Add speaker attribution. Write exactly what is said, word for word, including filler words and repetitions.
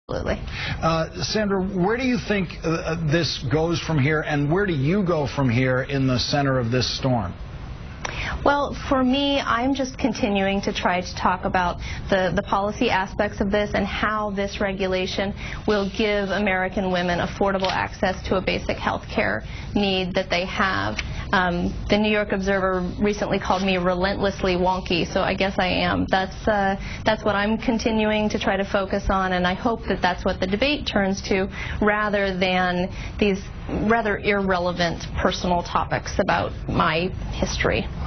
Speaker 1: Absolutely.
Speaker 2: Uh, Sandra, where do you think uh, this goes from here, and where do you go from here in the center of this storm?
Speaker 1: Well, for me, I'm just continuing to try to talk about the, the policy aspects of this and how this regulation will give American women affordable access to a basic health care need that they have. Um, the New York Observer recently called me relentlessly wonky, so I guess I am. That's, uh, that's what I'm continuing to try to focus on, and I hope that that's what the debate turns to, rather than these rather irrelevant personal topics about my history.